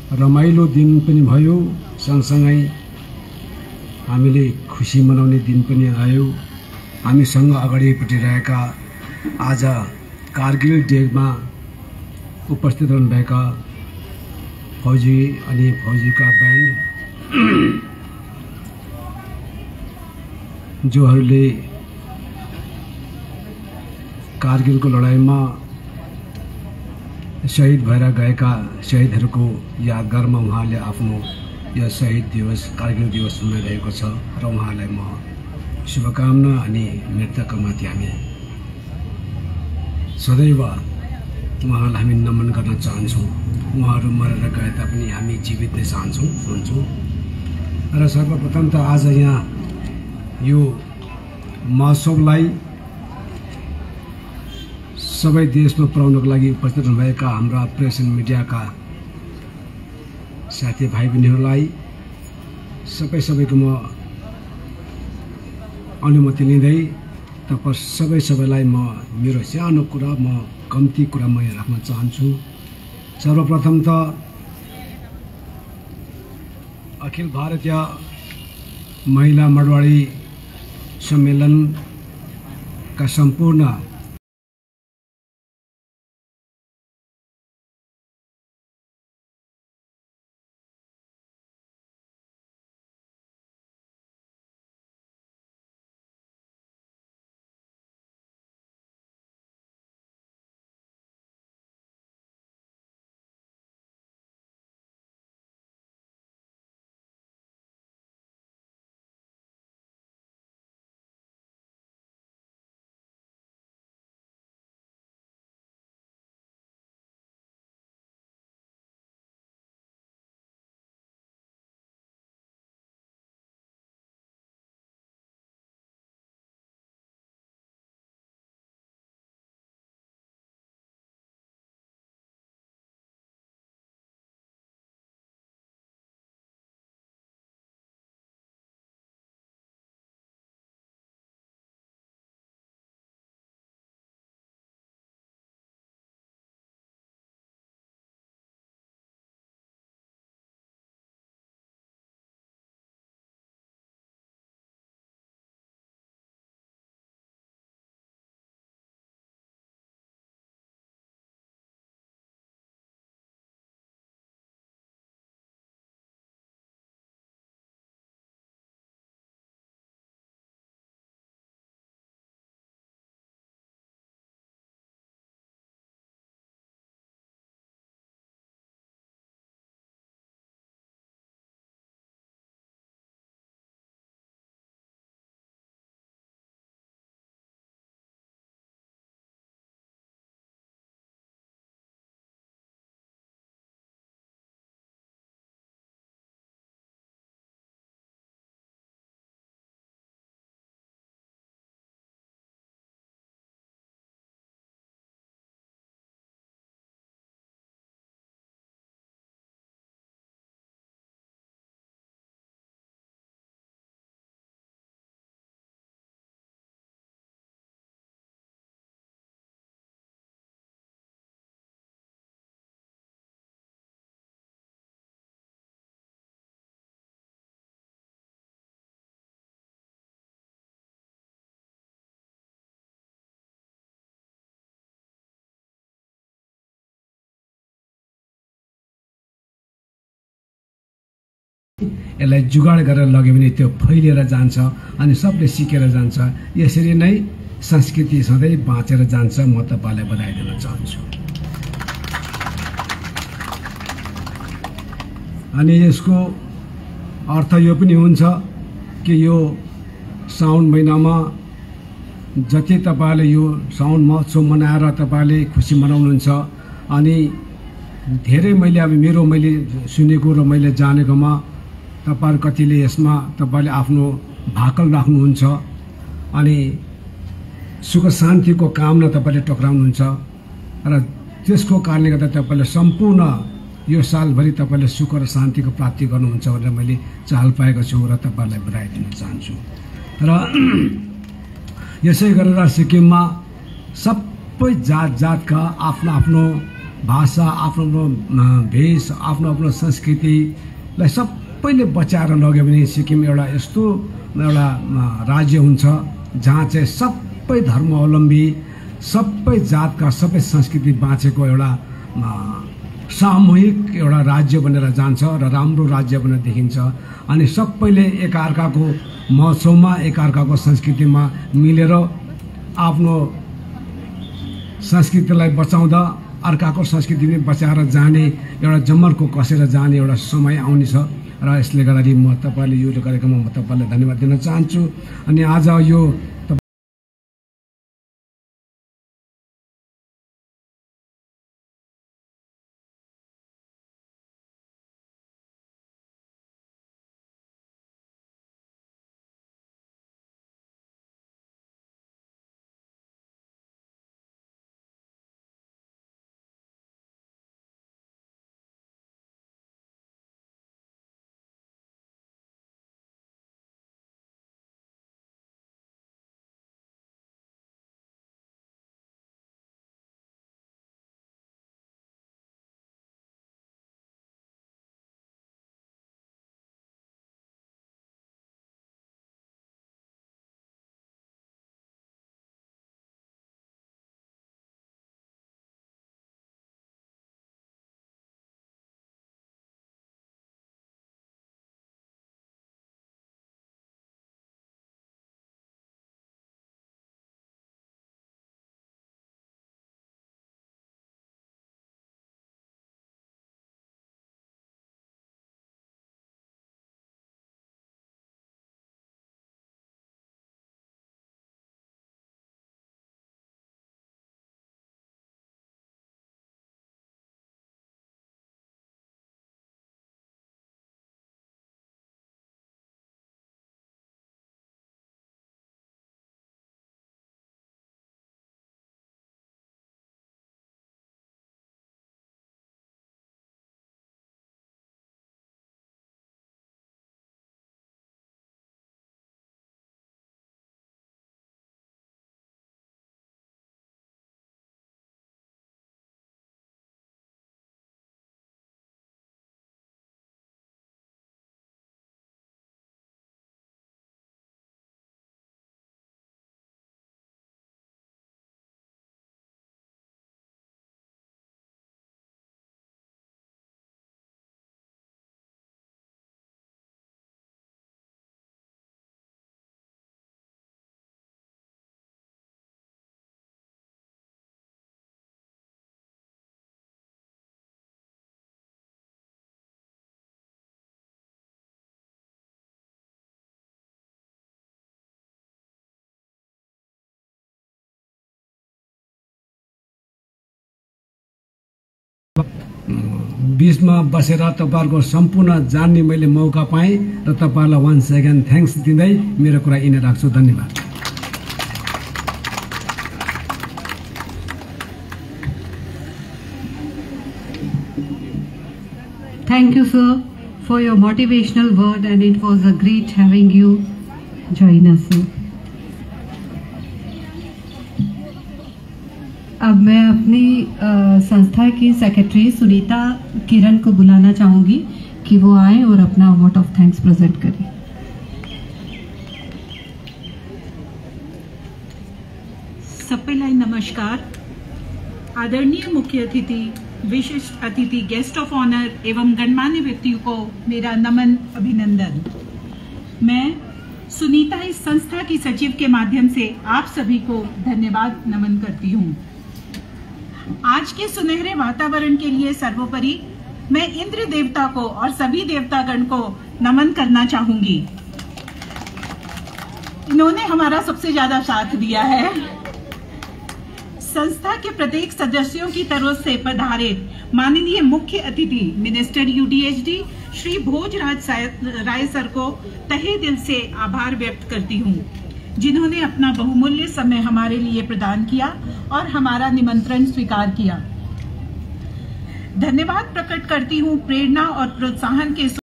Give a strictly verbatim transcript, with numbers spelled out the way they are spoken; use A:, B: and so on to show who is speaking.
A: रमाइलो दिन पनि भयो, सँगसँगै हामीले खुसी मनाउने दिन पनि आयो। हामीसँग अगाडिपट्टि रहेका आज कारगिल डेमा उपस्थित रहनुभएका फौजी अनि फौजीका ब्यान्ड जोहरूले कारगिलको लडाइँमा शहीद भएर गएका शहीदहरूको यादगारमा उहाँले आफ्नो यो शहीद दिवस कारगिल दिवस मनाइरहेको छ र उहाँलाई म शुभकामना अनि मृतकमाथि हामी सदैव उहाँलाई हामी नमन गर्न चाहन्छौँ। उहाँहरू मरेर गए तापनि हामी जीवित नै चाहन्छौँ हुन्छौँ। र सर्वप्रथम त आज यहाँ यो महोत्सवलाई सबै देशमा पुर्याउनको लागि उपस्थित हुनुभएका हाम्रा प्रेस एन्ड मिडियाका साथीभाइ बहिनीहरूलाई सबै सबैको म अनुमति लिँदै तपाईँ सबै सबैलाई म मेरो सानो कुरा म कम्ती कुरा म यहाँ राख्न चाहन्छु। सर्वप्रथम त अखिल भारतीय महिला माडवाडी सम्मेलनका सम्पूर्ण यसलाई जुगाड गरेर लग्यो भने त्यो फैलिएर जान्छ अनि सबले सिकेर जान्छ। यसरी नै संस्कृति सधैँ बाँचेर जान्छ। म तपाईलाई बधाई दिन चाहन्छु। अनि यसको अर्थ यो पनि हुन्छ कि यो साउन महिनामा जति तपाईले यो साउन महोत्सव मनाएर तपाईले खुसी मनाउनुहुन्छ अनि धेरै मैले अब मेरो मैले सुनेको र मैले जानेकोमा तपाईहरु कतिले यसमा तपाईले आफ्नो भाकल राख्नुहुन्छ अनि सुख शान्तिको कामना तपाईले टक्राउनुहुन्छ र त्यसको कारणले गर्दा तपाईले सम्पूर्ण यो सालभरि तपाईले सुख र शान्तिको प्राप्ति गर्नुहुन्छ भनेर मैले चाल पाएको छु र तपाईलाई बधाई दिन चाहन्छु। र यसै गरेर सिक्किममा सबै जात जातका आफ्नो आफ्नो भाषा, आफ्नो आफ्नो भेष, आफ्नो आफ्नो संस्कृतिलाई सबैले बचाएर लग्यो भने सिक्किम एउटा यस्तो एउटा राज्य हुन्छ जहाँ चाहिँ सबै धर्मावलम्बी, सबै जातका, सबै संस्कृति बाँचेको एउटा सामूहिक एउटा राज्य बनेर जान्छ र राम्रो राज्य बनेर देखिन्छ। अनि सबैले एकअर्काको महोत्सवमा, एकअर्काको संस्कृतिमा मिलेर आफ्नो संस्कृतिलाई बचाउँदा अर्काको संस्कृति पनि बचाएर जाने एउटा जमर्को कसेर जाने एउटा समय आउनेछ र यसले गर्दाखेरि म तपाईँले यो कार्यक्रममा म तपाईँलाई धन्यवाद दिन चाहन्छु। अनि आज यो बीचमा बसेर तपाईहरुको सम्पूर्ण जान्ने मैले मौका पाएँ र तपाईहरुलाई वान सेकेन्ड थ्याङ्क्स दिँदै मेरो कुरा यिनै राख्छु। धन्यवाद।
B: Thank you, sir, for your motivational word, and it was a great having you join us, sir. अब मैं अपनी आ, संस्था की सेक्रेटरी सुनीता किरण को बुलाना चाहूँगी कि वो आए और अपना वोट ऑफ थैंक्स प्रेजेंट करें।
C: सबैलाई नमस्कार। आदरणीय मुख्य अतिथि, विशिष्ट अतिथि, गेस्ट ऑफ ऑनर एवं गणमान्य व्यक्तियों को मेरा नमन, अभिनंदन। मैं सुनीता इस संस्था की सचिव के माध्यम से आप सभी को धन्यवाद नमन करती हूँ। आज के सुनहरे वातावरण के लिए सर्वोपरि मैं इंद्र देवता को और सभी देवतागण को नमन करना चाहूंगी। इन्होंने हमारा सबसे ज्यादा साथ दिया है। संस्था के प्रत्येक सदस्यों की तरफ से पधारित माननीय मुख्य अतिथि minister UDHD Shri Bhojraj Rai sir को तहे दिल से आभार व्यक्त करती हूँ, जिन्होंने अपना बहुमूल्य समय हमारे लिए प्रदान किया और हमारा निमंत्रण स्वीकार किया। धन्यवाद प्रकट करती हूँ प्रेरणा और प्रोत्साहन के